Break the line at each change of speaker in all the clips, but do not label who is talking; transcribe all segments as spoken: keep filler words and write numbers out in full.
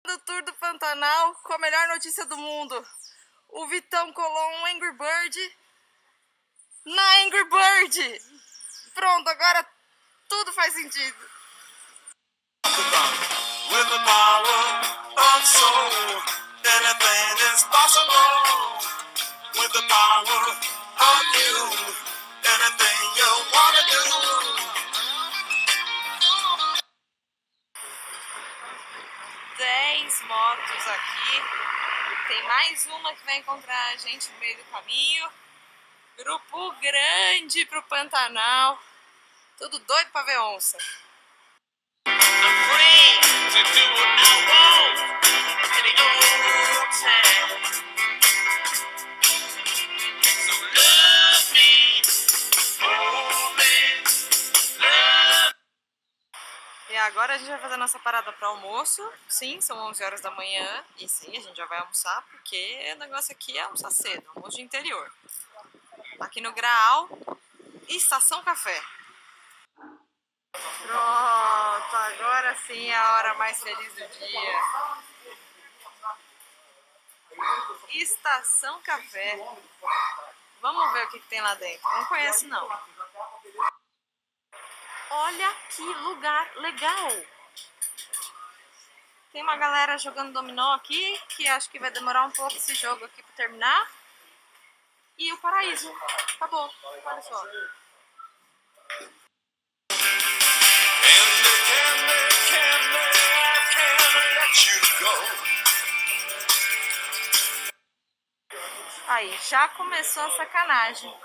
do Tour do Pantanal com a melhor notícia do mundo. O Vitão colou um Angry Bird na Angry Bird. Pronto, agora tudo faz sentido.
With the power of soul, anything is possible. With the power of you, anything you wanna do.
Dez motos aqui. Tem mais uma que vai encontrar a gente no meio do caminho. Grupo grande pro Pantanal. Tudo doido pra ver onça. E agora a gente vai fazer a nossa parada para almoço. Sim, são onze horas da manhã. E sim, a gente já vai almoçar, porque o negócio aqui é almoçar cedo, almoço de interior. Aqui no Graal, Estação Café. Pronto, agora sim é a hora mais feliz do dia. Estação Café. Vamos ver o que, que tem lá dentro. Não conheço, não. Olha que lugar legal! Tem uma galera jogando dominó aqui, que acho que vai demorar um pouco esse jogo aqui para terminar. E o paraíso. Acabou. Olha só. Aí, já começou a sacanagem.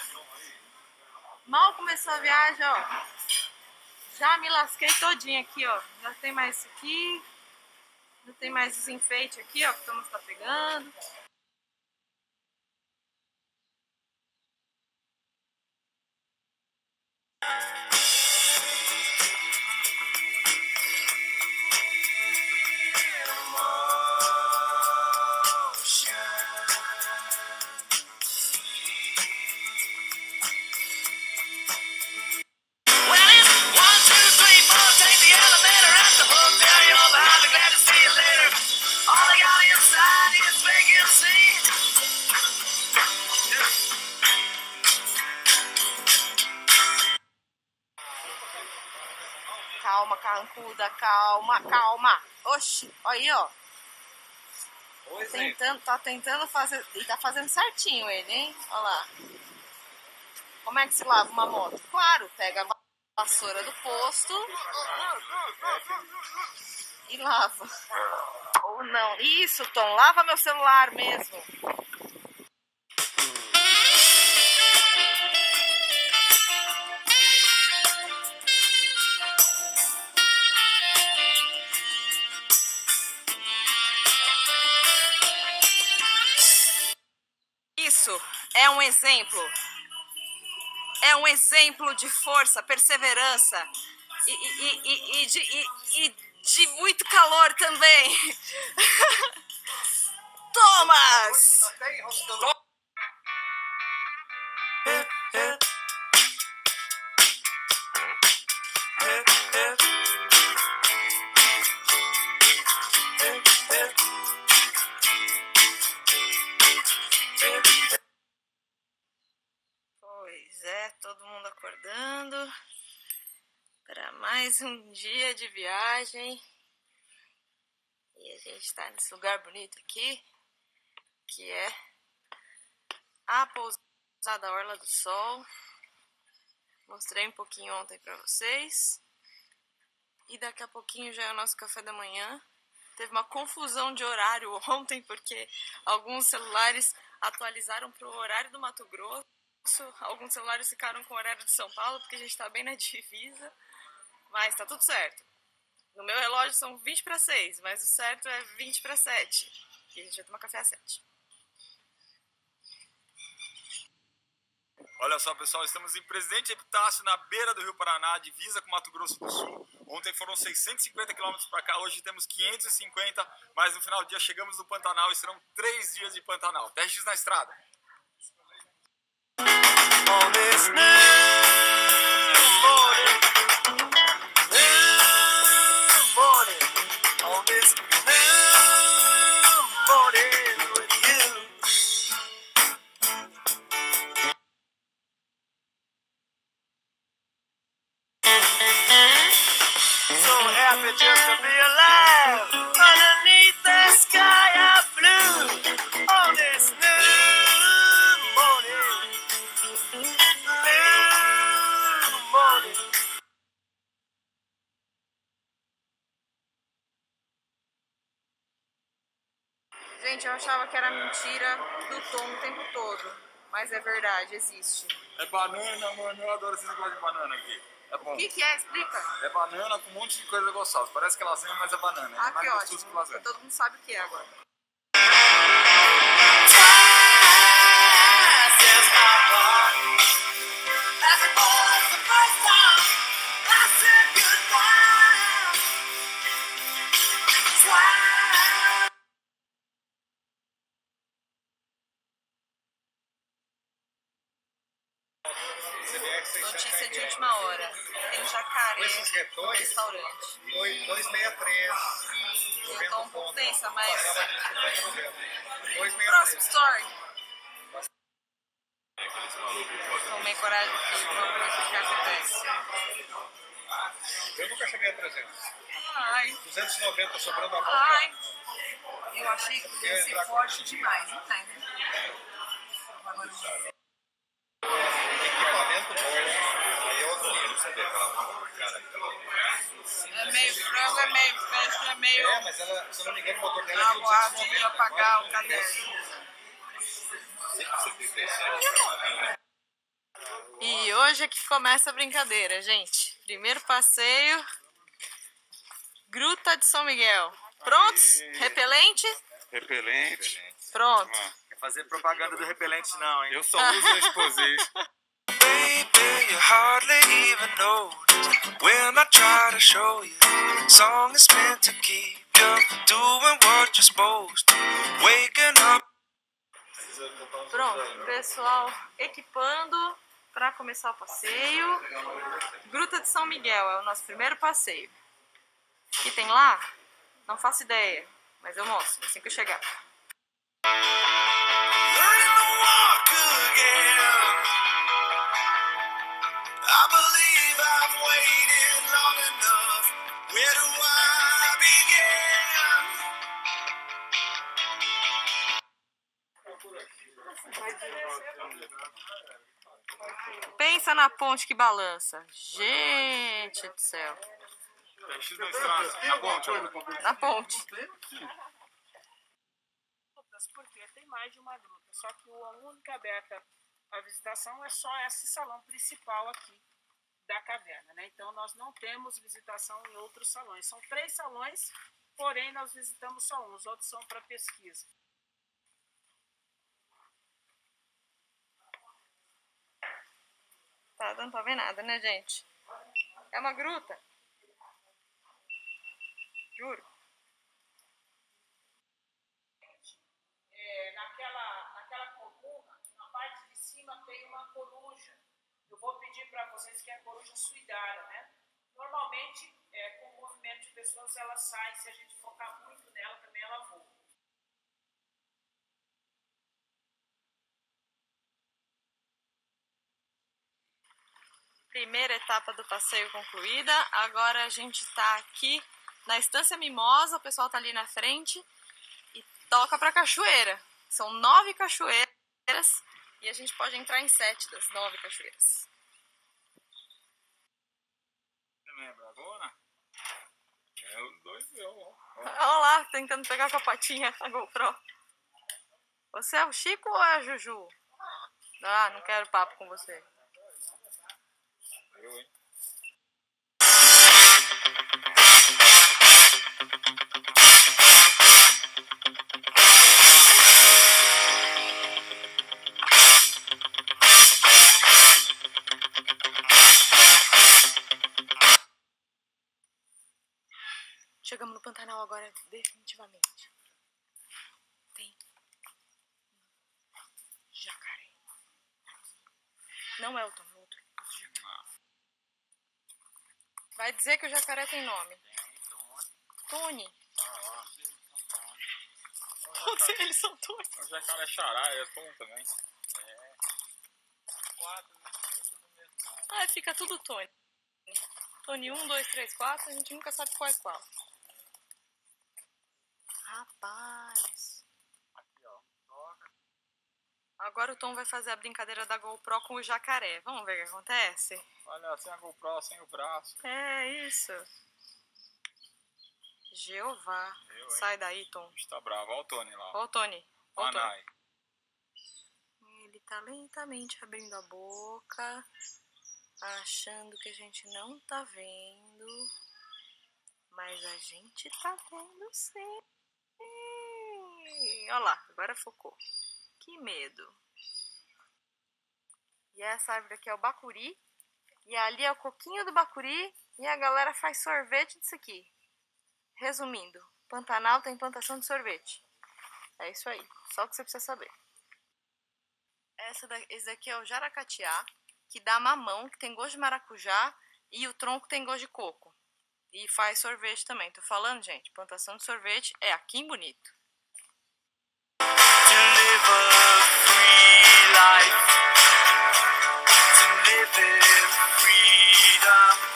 Mal começou a viagem, ó. Já me lasquei todinha aqui, ó. Já tem mais isso aqui. Já tem mais os enfeites aqui, ó, que o Thomas tá pegando. Calma, carrancuda, calma, calma. Oxi, olha aí, ó. Tentando, tá tentando fazer. E tá fazendo certinho ele, hein? Olha lá. Como é que se lava uma moto? Claro, pega a vassoura do posto e lava. Ou não. Isso, Tom, lava meu celular mesmo. Isso é um exemplo. É um exemplo de força, perseverança e, e, e, e, de, e, e de muito calor também. Thomas! Pois é, todo mundo acordando para mais um dia de viagem. E a gente está nesse lugar bonito aqui, que é a pousada Orla do Sol. Mostrei um pouquinho ontem para vocês. E daqui a pouquinho já é o nosso café da manhã. Teve uma confusão de horário ontem, porque alguns celulares atualizaram para o horário do Mato Grosso. Alguns celulares ficaram com o horário de São Paulo, porque a gente está bem na divisa. Mas tá tudo certo. No meu relógio são vinte para seis, mas o certo é vinte para sete. E a gente vai tomar café às sete.
Olha só, pessoal, estamos em Presidente Epitácio, na beira do Rio Paraná, divisa com Mato Grosso do Sul. Ontem foram seiscentos e cinquenta quilômetros para cá, hoje temos quinhentos e cinquenta, mas no final do dia chegamos no Pantanal e serão três dias de Pantanal. Testes na estrada.
On this new morning, new morning, on this new
Gente, eu achava que era mentira do Tom o tempo todo, mas é verdade, existe.
É banana, mano, eu adoro esse negócio de banana aqui. É bom.
O que, que é? Explica.
É banana com um monte de coisa gostosa. Parece que lasanha, mas é banana.
Ah,
é mais
que
gostoso
ótimo,
que lasanha.
todo mundo sabe o que é agora. Notícia de última hora. Tem jacaré no restaurante.
dois sessenta e três.
Eu tô um pouco tensa, mas...
dois sessenta e três.
Próximo story. Tomei coragem aqui, vamos ver o que acontece.
Eu nunca cheguei a trezentos.
Ai,
duzentos e noventa sobrando a mão.
ai. Eu achei que ia ser forte demais, não tem, né?
Equipamento bom. Aí é outro nível.
É meio frango, é meio peixe, é meio...
É, mas ela, se eu não me engano, o motor dela é mil
aguarde
duzentos e
de
noventa.
apagar o caderno. E hoje é que começa a brincadeira, gente. Primeiro passeio, Gruta de São Miguel. Prontos?
Aê.
Repelente?
Repelente.
Pronto.
Quer fazer propaganda do repelente não, hein? Eu só
Ah.
uso Exposés.
Baby, you hardly even notice when I try to show you. Song is meant to keep you doing what you're supposed to. Waking up.
Pronto, pessoal equipando para começar o passeio. Gruta de São Miguel é o nosso primeiro passeio. O que tem lá? Não faço ideia, mas eu mostro assim que eu chegar.
Learning to walk again. I believe I've waited long enough. Where do I begin?
Pensa na ponte que balança. Gente do céu.
X dois traços. Tá bom, tio.
Na ponte.
Porque tem mais de uma gruta, só que a única aberta à visitação é só esse salão principal aqui da caverna, né? Então nós não temos visitação em outros salões. São três salões, porém nós visitamos só um, os outros são para pesquisa.
Tá dando pra ver nada, né, gente? É uma gruta. Juro.
É, naquela, naquela coluna, na parte de cima tem uma coruja. Eu vou pedir para vocês que é a coruja suidara, né? Normalmente, é, com o movimento de pessoas, ela sai. Se a gente focar muito nela, também ela voa.
Primeira etapa do passeio concluída. Agora a gente tá aqui na Estância Mimosa. O pessoal tá ali na frente. E toca pra cachoeira. São nove cachoeiras. E a gente pode entrar em sete das nove cachoeiras.
Também é bravona? É os dois eu, ó.
Olha lá, tentando pegar com a patinha a GoPro. Você é o Chico ou é a Juju? Ah, não quero papo com você.
Eu, hein?
Chegamos no Pantanal agora, definitivamente. Tem jacaré. Não é o Tom, é outro. Vai dizer que o jacaré tem nome. Tony. Todos eles são Tony.
O jacaré xará, é Tom também. É. Quatro, né? É tudo mesmo.
Ah, fica tudo Tony. Tony um, dois, três, quatro, a gente nunca sabe qual é qual. Rapaz.
Aqui, ó. Toca.
Agora o Tom vai fazer a brincadeira da GoPro com o jacaré. Vamos ver o que acontece?
Olha, sem a GoPro, sem o braço.
É isso. Jeová.
Eu hein?
Sai daí, Tom.
O bicho tá bravo. Olha o Tony lá.
Ó o Tony. Ó o Tony.
Anai.
Ele tá lentamente abrindo a boca, achando que a gente não tá vendo. Mas a gente tá vendo sim. Olha lá, agora focou. Que medo. E essa árvore aqui é o bacuri. E ali é o coquinho do bacuri. E a galera faz sorvete disso aqui. Resumindo, Pantanal tem plantação de sorvete. É isso aí, só o que você precisa saber. Essa da, esse daqui é o jaracatiá, que dá mamão, que tem gosto de maracujá. E o tronco tem gosto de coco. E faz sorvete também. Tô falando, gente, plantação de sorvete é aqui em Bonito.
To live a free life, to live in freedom.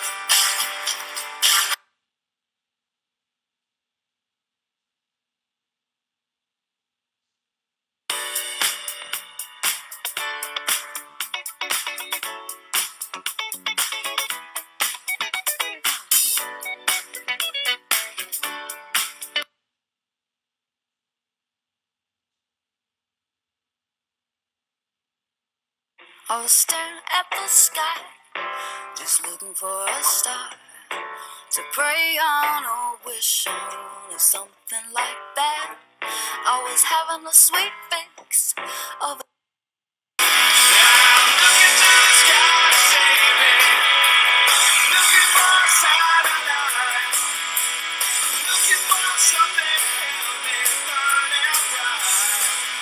I was staring at the sky, just looking for a star to pray on or wish on or something like that. I was having a sweet fix of a I'm looking to the sky, baby. Looking for a satellite. Looking for something to help me burn and bright.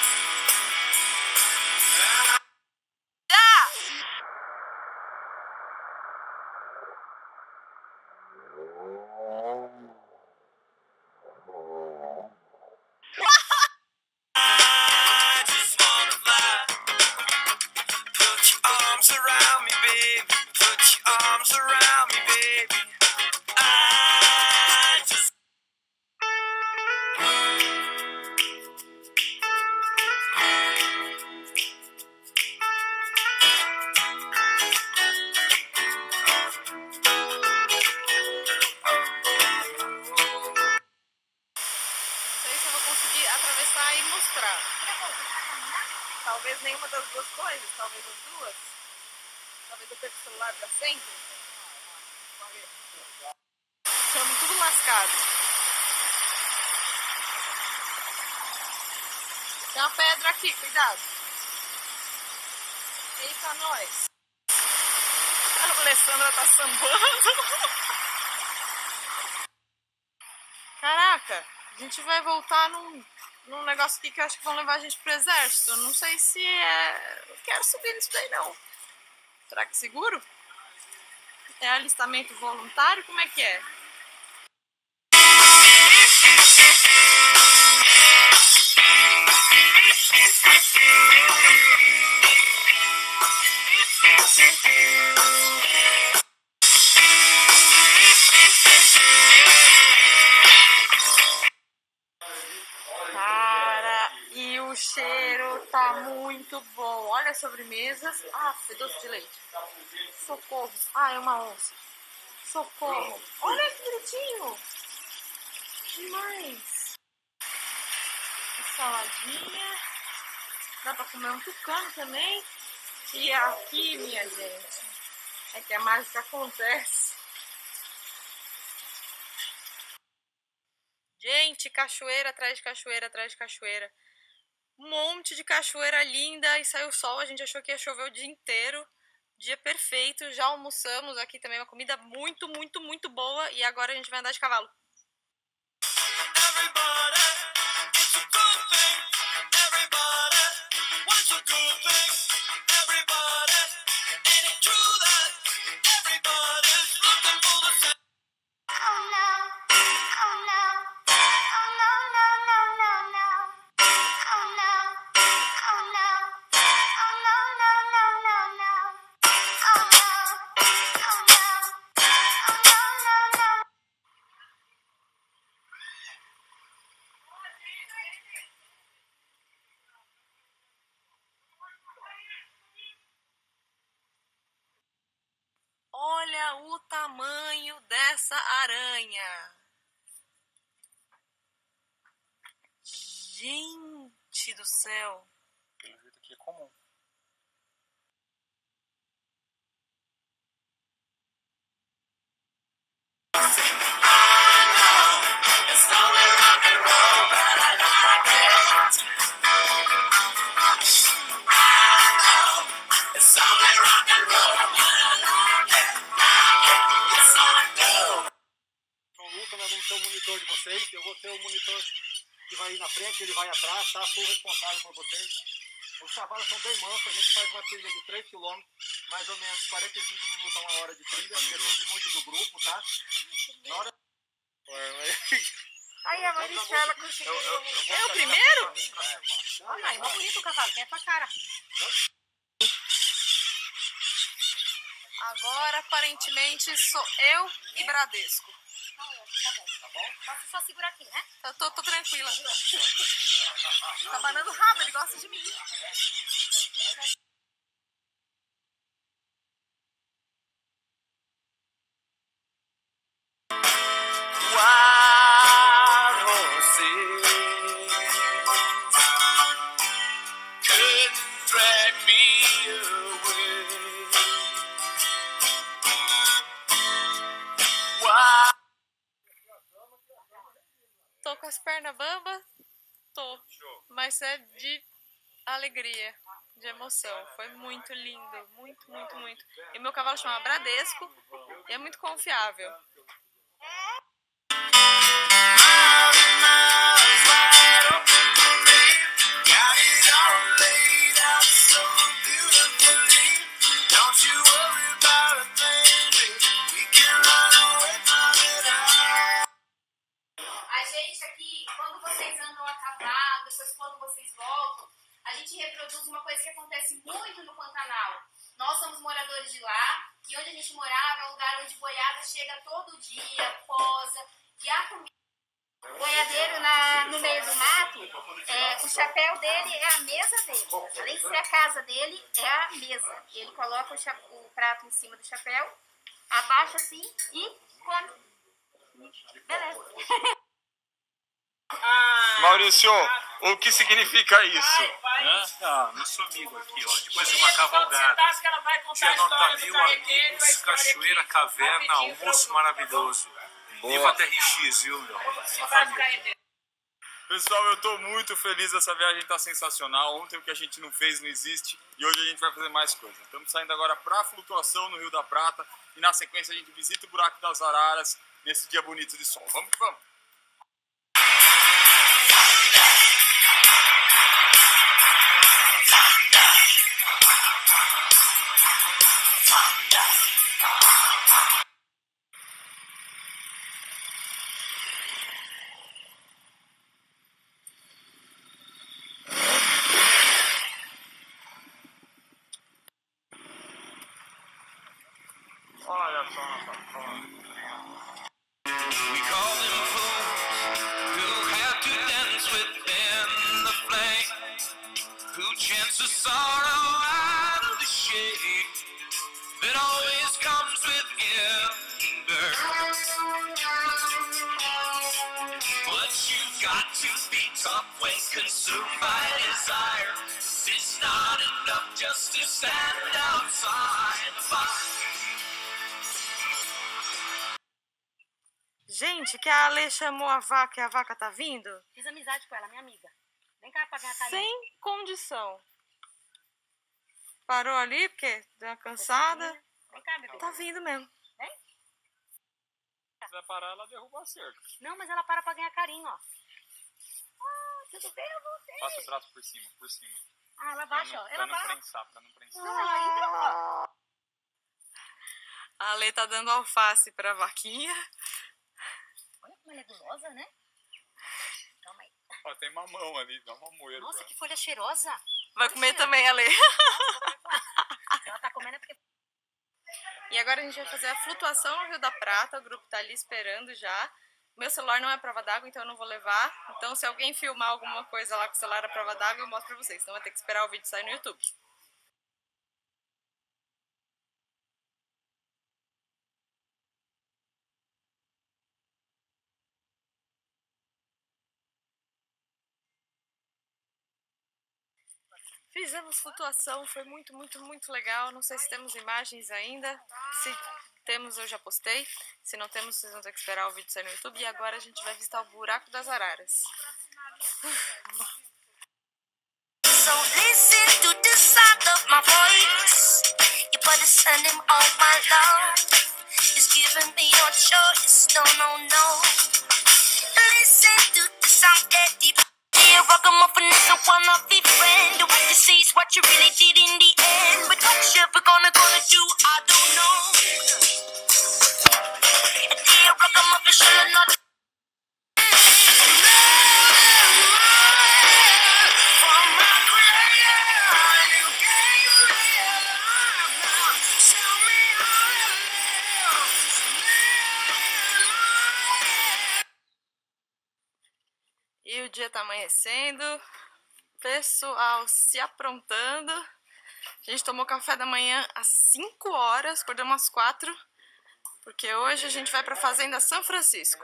I just wanna fly. Put your arms around me, baby. Put your arms around me, baby. I just
Não sei se eu vou conseguir atravessar e mostrar. Talvez nenhuma das duas coisas, talvez as duas. Talvez eu perca o celular pra sempre. Estamos tudo lascado. Tem uma pedra aqui, cuidado. Eita, nós. A Alessandra tá sambando. Caraca, a gente vai voltar num, num negócio aqui que eu acho que vão levar a gente pro exército. Não sei se é... Eu quero subir nisso daí, não. Será que é seguro? É alistamento voluntário? Como é que é? Cara, e o cheiro tá muito bom. Olha as sobremesas. Ah, doce de leite. Socorro. Ah, é uma onça. Socorro. Olha que bonitinho. Demais. Saladinha. Dá pra comer um tucano também. E aqui, minha gente, é que a mágica acontece. Gente, cachoeira atrás de cachoeira atrás de cachoeira. Um monte de cachoeira linda e saiu sol. A gente achou que ia chover o dia inteiro. Dia perfeito. Já almoçamos aqui também. Uma comida muito, muito, muito boa. E agora a gente vai andar de cavalo.
everybody, it's a good thing. Everybody wants a good thing. Everybody, ain't it true that everybody's looking for the same? Oh no, oh no, oh no, no, no, no, no. Oh no, oh no, oh no, no, no, no, no. Oh no, oh no, oh no, no, no.
Olha o tamanho dessa aranha. Gente do céu.
Pelo jeito aqui é comum.
Luta, nós vamos ter o monitor de vocês. Eu vou ter o monitor que vai ir na frente, ele vai atrás, tá? Sou responsável por vocês. Os cavalos são bem mansos, a gente faz uma trilha de três quilômetros, mais ou menos de quarenta e cinco minutos a uma hora de trilha, depende muito do grupo, tá? Na hora...
Aí a Maristela conseguiu.
É o primeiro?
Olha aí, mais bonito o cavalo, tem a tua cara.
Agora, aparentemente, sou eu e Bradesco.
Tá bom, tá bom? Posso só segurar aqui, né?
Eu tô, tô tranquila. Tá banando o rabo, ele gosta de mim.
Wild horses couldn't drag me away. Wild...
Tô com as pernas bambas? Tô. Mas é de alegria, de emoção. Foi muito lindo, muito, muito, muito. E meu cavalo chama Bradesco e é muito confiável.
A gente aqui, quando vocês andam a cavalo, depois quando vocês voltam, a gente reproduz uma coisa que acontece muito no Pantanal. Nós somos moradores de lá, e onde a gente morava é um lugar onde boiada chega todo dia, posa, e a comida... O boiadeiro na, no meio do mato, é, o chapéu dele é a mesa dele. Além de ser a casa dele, é a mesa. Ele coloca o, cha, o prato em cima do chapéu, abaixa assim e come. Beleza.
Maurício, o que significa isso?
Né? Ah, meu sou amigo aqui, ó. Depois de uma cavalgada. Dia nota mil, amigos, cachoeira, caverna, almoço maravilhoso. Viva T R X, viu, meu? Uma família.
Pessoal, eu tô muito feliz, essa viagem tá sensacional. Ontem o que a gente não fez não existe e hoje a gente vai fazer mais coisas. Estamos saindo agora pra flutuação no Rio da Prata e na sequência a gente visita o Buraco das Araras nesse dia bonito de sol. Vamos que vamos! Olha só nossa foto.
We call them fools who have to dance within the flame, who chance the sorrow out of the shade that always comes with giving birth. But you've got to be tough when consumed by desire. It's not enough just to stand outside the fire.
Gente, que a Ale chamou a vaca e a vaca tá vindo?
Fiz amizade com ela, minha amiga. Vem cá pra ganhar carinho.
Sem condição. Parou ali porque deu uma cansada.
Vem cá, bebê.
Tá vindo mesmo.
Vem.
Se quiser parar, ela derruba a cerca.
Não, mas ela para pra ganhar carinho, ó. Ah, tudo bem, eu voltei.
Passa o braço por cima, por cima.
Ah, ela
Pra
baixa,
não,
ó.
pra
Ela
não
baixa.
prensar, pra não prensar.
Não, ela entra, ó.
A Ale tá dando alface pra vaquinha.
Olha como ela é gulosa, né? Calma aí.
Ó, tem mamão ali, dá uma moeda.
Nossa, que folha cheirosa.
Vai comer também, Ale.
Ela tá comendo é porque...
E agora a gente vai fazer a flutuação no Rio da Prata. O grupo tá ali esperando já. Meu celular não é prova d'água, então eu não vou levar. Então se alguém filmar alguma coisa lá com o celular à prova d'água, eu mostro pra vocês. Então vai ter que esperar o vídeo sair no YouTube. Fizemos flutuação, foi muito, muito, muito legal. Não sei se temos imagens ainda. Se temos, eu já postei. Se não temos, vocês vão ter que esperar o vídeo sair no YouTube. E agora a gente vai visitar o Buraco das Araras.
So listen to the sound of my voice. You better send him all my love. He's giving me your choice. No, no, no. Listen to the sound that deep. Yeah, ragamuffin nigga wanna be friend. What you see is what you really did in the end. But what you ever gonna gonna do, I don't know. Yeah, ragamuffin should not.
E o dia tá amanhecendo, pessoal se aprontando. A gente tomou café da manhã às cinco horas, acordamos às quatro, porque hoje a gente vai pra Fazenda São Francisco.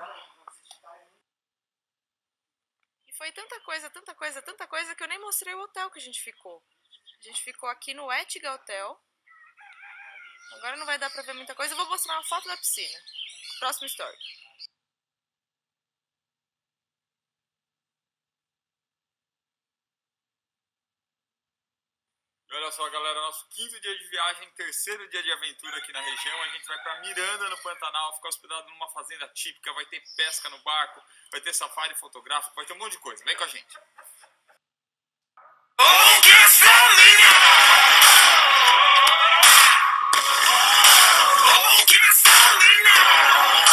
E foi tanta coisa, tanta coisa, tanta coisa que eu nem mostrei o hotel que a gente ficou. A gente ficou aqui no Ettiga Hotel. Agora não vai dar pra ver muita coisa, eu vou mostrar uma foto da piscina. Próximo story.
Olha só, galera, nosso quinto dia de viagem, terceiro dia de aventura aqui na região. A gente vai pra Miranda, no Pantanal, ficar hospedado numa fazenda típica. Vai ter pesca no barco, vai ter safari fotográfico, vai ter um monte de coisa. Vem com a gente. Oh, guess I'm in oh, guess I'm in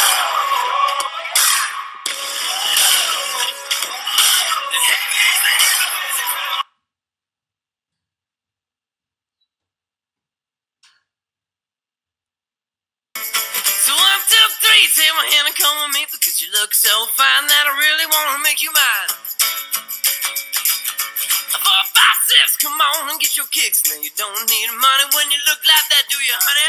take my hand and come with me because you look so fine that I really want to make you mine. Four, five, six, come on and get your kicks. Now you don't need money when you look like that, do you, honey?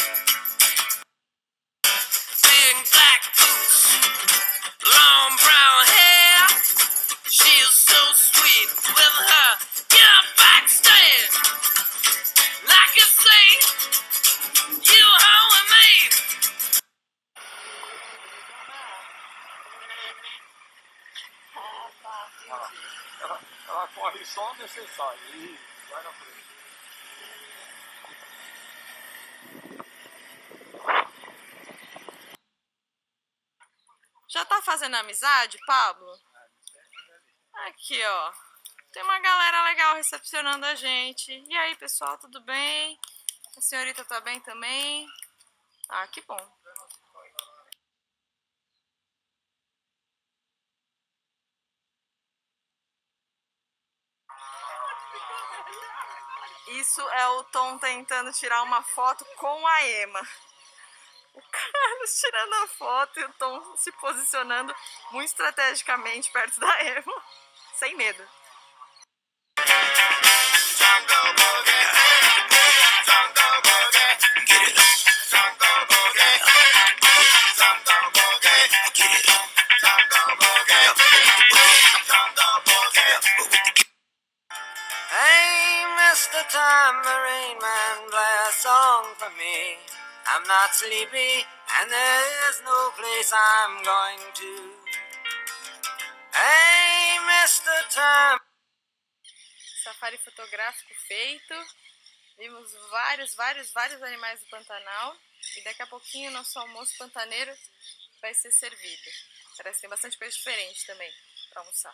Big black boots, long brown hair. She's so sweet with her. Get up backstage, like I say, you home with me. Ela, ela corre só o necessário. Ih, vai na frente.
Já tá fazendo amizade, Pablo? Aqui, ó. Tem uma galera legal recepcionando a gente. E aí, pessoal, tudo bem? A senhorita tá bem também? Ah, que bom. Isso é o Tom tentando tirar uma foto com a Emma. O Carlos tirando a foto e o Tom se posicionando muito estrategicamente perto da Emma, sem medo.
Tambourine man, play a song for me. I'm not sleepy and there is no place I'm going to. Hey, mister Tam.
Safari fotográfico feito. Vimos vários, vários, vários animais do Pantanal. E daqui a pouquinho o nosso almoço pantaneiro vai ser servido. Parece que tem bastante coisa diferente também para almoçar.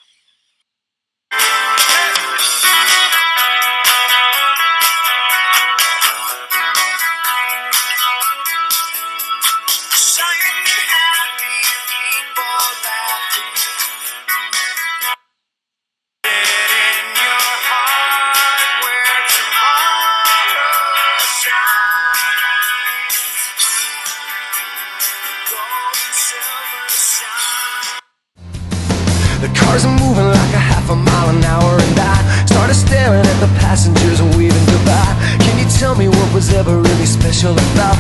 The cars are moving like a half a mile an hour, and I started staring at the passengers and waving goodbye. Can you tell me what was ever really special about